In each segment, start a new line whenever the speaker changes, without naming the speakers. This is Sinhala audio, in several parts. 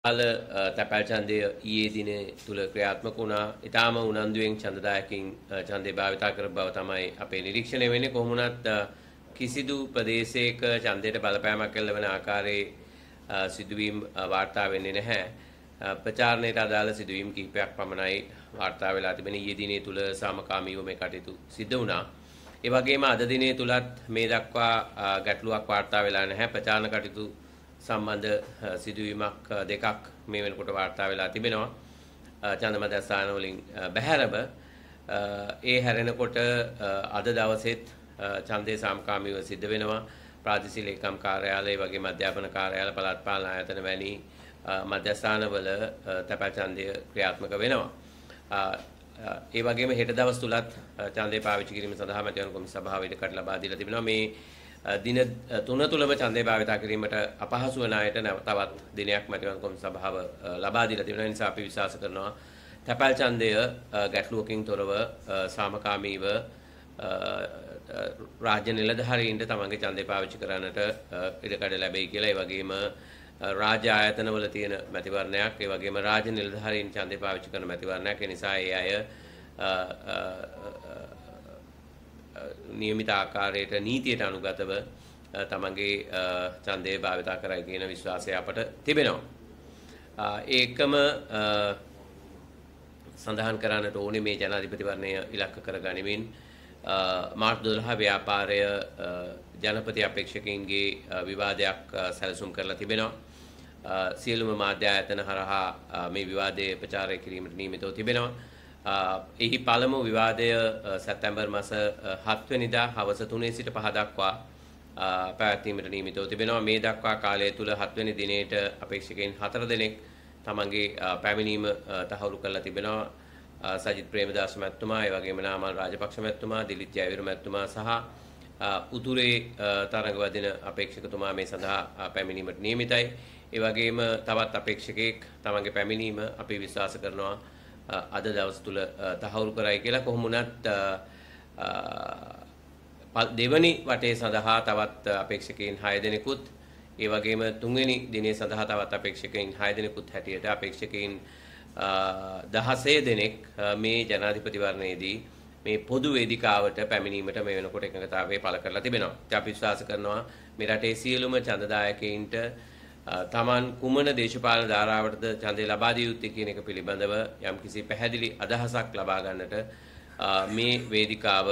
තැපැල් ඡන්දය ඊයේ දිනේ තුල ක්‍රියාත්මක වුණා. ඊටාම උනන්දුවෙන් ඡන්දදායකින් ඡන්දේ භාවිතා කර බව තමයි අපේ නිරීක්ෂණය වෙන්නේ. කොහොම වුණත් කිසිදු ප්‍රදේශයක ඡන්දයට බලපෑමක් එල්ලවන ආකාරයේ සිදුවීම් වාර්තා වෙන්නේ නැහැ. ප්‍රචාරණයට අදාළ සිදුවීම් කිහිපයක් පමණයි වාර්තා වෙලා තිබෙන්නේ. ඊයේ දිනේ තුල සාමකාමීව මේ කටයුතු සිදු වුණා. ඒ වගේම අද දිනේ තුලත් මේ දක්වා ගැටලුවක් වාර්තා වෙලා නැහැ. ප්‍රචාරණ කටයුතු සම්බන්ධ සිදුවීමක් දෙකක් මේ වෙනකොට වාර්තා වෙලා තිබෙනවා. ඡන්ද මතස්ථාන වලින් බැහැරව ඒ හැරෙනකොට අද දවසෙත් ඡන්දේ සාමකාමීව සිද්ධ වෙනවා. ප්‍රාදේශීය ලේකම් කාර්යාලය වගේම අධ්‍යාපන කාර්යාල පළාත් පාලන ආයතන වැනි මධ්‍යස්ථානවල තැපැල් ඡන්දය ක්‍රියාත්මක වෙනවා. ඒ වගේම හෙට දවස් තුලත් ඡන්දේ පාවිච්චි කිරීම සඳහා මැතිවරණ කොමිසම සභාව ඉදකට ලබා දීලා තිබෙනවා. මේ දින 3 තුලම ඡන්දේ භාවිතා කිරීමට අපහසු වන අයට තවත් දිනයක් මැතිවරණ කොමිසම සභාව ලබා දීලා තිබෙනවා. ඒ නිසා අපි විශ්වාස කරනවා තැපැල් ඡන්දය ගැටලුවකින් තොරව සාමකාමීව රාජ්‍ය නිලධාරීන්ට තමන්ගේ ඡන්දේ පාවිච්චි කරන්නට ඉඩකඩ ලැබෙයි කියලා. ඒ වගේම රාජ්‍ය ආයතනවල තියෙන මැතිවරණයක්, ඒ වගේම රාජ්‍ය නිලධාරීන් ඡන්දේ පාවිච්චි කරන මැතිවරණයක්. ඒ නිසා ඒ අය නියමිත ආකාරයට නීතියට අනුගතව තමන්ගේ ඡන්දය භාවිතා කරයි කියන විශ්වාසය අපට තිබෙනවා. ඒකම සඳහන් කරන්නට ඕනේ මේ ජනාධිපතිවරණය ඉලක්ක කරගනිමින් මාර්තු 12 ව්‍යාපාරය ජනපති අපේක්ෂකයින්ගේ විවාදයක් සැලසුම් කරලා තිබෙනවා. සියලුම මාධ්‍ය ආයතන හරහා මේ විවාදයේ ප්‍රචාරය කිරීමට නියමිතව තිබෙනවා. එහි පළමු විවාදය සැප්තැම්බර් මාස 7 වෙනිදා හවස 3 සිට 5 දක්වා පැවැත්වීමට නියමිතව තිබෙනවා. මේ දක්වා කාලය තුල 7 වෙනි දිනේට අපේක්ෂකයින් 4 දෙනෙක් තමන්ගේ පැමිණීම තහවුරු කරලා තිබෙනවා. සජිත් ප්‍රේමදාස මැතිතුමා, ඒ වගේම නාමල් රාජපක්ෂ මැතිතුමා, දිලිත් ජයවීර මැතිතුමා සහ උතුරේ තරඟවදින අපේක්ෂකතුමා මේ සඳහා පැමිණීමට නියමිතයි. ඒ වගේම තවත් අපේක්ෂකෙක් තමන්ගේ පැමිණීම අපි විශ්වාස කරනවා අද දවස් තුල තහවුරු කරයි කියලා. කොහොම වුණත් දෙවනි වටේ සඳහා තවත් අපේක්ෂකයින් 6 දෙනෙකුත්, ඒ වගේම තුන්වෙනි දිනේ සඳහා තවත් අපේක්ෂකයින් 6 දෙනෙකුත් හැටියට අපේක්ෂකයින් 16 දෙනෙක් මේ ජනාධිපතිවරණයේදී මේ පොදු වේදිකාවට පැමිණීමට මේ වෙනකොට එකඟතාවය පළ කරලා තිබෙනවා. ඉතින් අපි විශ්වාස කරනවා මේ රටේ සියලුම ඡන්දදායකයින්ට තමන් කුමන දේශපාලන ධාරාවටද ඡන්දය ලබා දිය යුත්තේ කියන එක පිළිබඳව යම්කිසි පැහැදිලි අදහසක් ලබා ගන්නට මේ වේදිකාව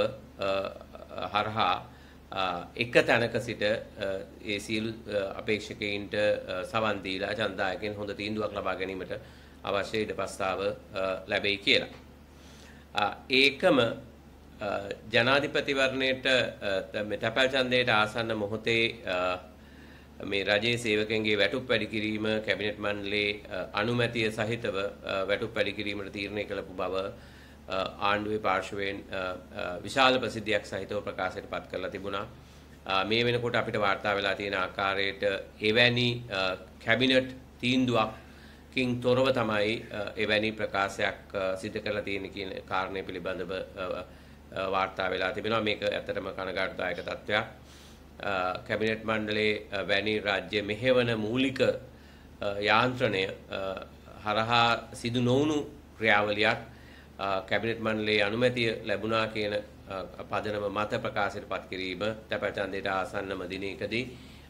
හරහා එක තැනක සිට ඒ සියලු අපේක්ෂකයින්ට සවන් දීලා ඡන්දදායකයන් හොඳ තීන්දුවක් ලබා ගැනීමට අවශ්‍ය ඉඩපස්තාව ලැබෙයි කියලා. ඒකම ජනාධිපතිවරණයට මේ තැපැල් ඡන්දයට ආසන්න මොහොතේ මේ රජයේ සේවකයන්ගේ වැටුප් වැඩි කිරීම කැබිනට් මණ්ඩලයේ අනුමැතිය සහිතව වැටුප් වැඩි කිරීමට තීරණය කළපු බව ආණ්ඩුවේ පාර්ශවයෙන් විශාල ප්‍රසිද්ධියක් සහිතව ප්‍රකාශයට පත් කරලා තිබුණා. මේ වෙනකොට අපිට වාර්තා වෙලා තියෙන ආකාරයට එවැනි කැබිනට් තීන්දුවකින් තොරව තමයි එවැනි ප්‍රකාශයක් සිදු කරලා තියෙන කියන කාරණය පිළිබඳව වාර්තා වෙලා තිබෙනවා. මේක ඇත්තටම කනගාටුදායක තත්ත්වයක්. කැබිනට් මණ්ඩලයේ වැනි රාජ්‍ය මෙහෙවන මූලික යාන්ත්‍රණය හරහා සිදු නොවුණු ක්‍රියාවලියක් කැබිනට් මණ්ඩලයේ අනුමැතිය ලැබුණා කියන පදනම මත ප්‍රකාශයට පත් කිරීම තැපැල් ඡන්දයට ආසන්නම දිනයකදී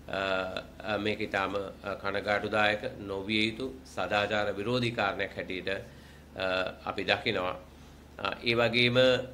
මේක ඊටාම කනගාටුදායක නොවිය යුතු සදාචාර විරෝධී කාරණයක් හැටියට අපි දකිනවා. ඒ වගේම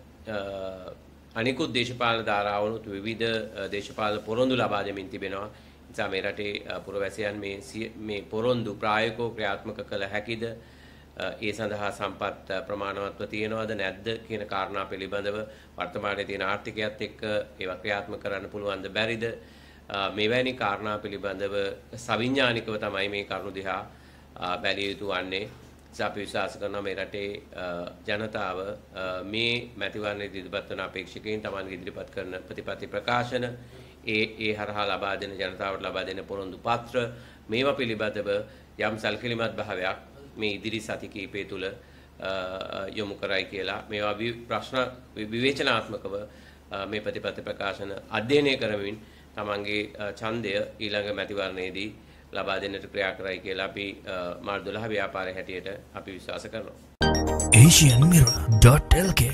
අනිකුත් දේශපාලන ධාරාවනුත් විවිධ දේශපාලන පොරොන්දු ලබා දෙමින් තිබෙනවා. නිසා මේ රටේ පුරවැසියන් මේ පොරොන්දු ප්‍රායෝගිකව ක්‍රියාත්මක කළ හැකිද? ඒ සඳහා සම්පත් ප්‍රමාණවත්ව තියෙනවද නැද්ද කියන කාරණා පිළිබඳව වර්තමානයේ තියෙන ආර්ථිකයත් එක්ක ඒවා ක්‍රියාත්මක කරන්න පුළුවන්ද බැරිද? මෙවැනි කාරණා පිළිබඳව සවිඥානිකව තමයි මේ කරුණු දිහා බැලිය යුතු වන්නේ. අපි විශ්වාස කරනවා මේ රටේ ජනතාව මේ මැතිවරණයේ ඉදිරිපත් වන අපේක්ෂකයින් තමන්ගේ ඉදිරිපත් කරන ප්‍රතිපත්ති ප්‍රකාශන ඒ හරහා ලබා දෙන ජනතාවට ලබා දෙන පොරොන්දු පත්‍ර මේවා පිළිබඳව යම් සැලකිලිමත් භාවයක් මේ ඉදිරි සති කිහිපය තුළ යොමු කරයි කියලා මේවා ප්‍රශ්න විවේචනාත්මකව මේ ප්‍රතිපත්ති ප්‍රකාශන අධ්‍යයනය කරමින් තමන්ගේ ඡන්දය ඊළඟ මැතිවරණයේදී ලබා දෙන්නට ක්‍රියා කරයි කියලා අපි මාර්ච් 12 ව්‍යාපාරයේ හැටියට අපි විශ්වාස කරනවා.
asianmirror.lk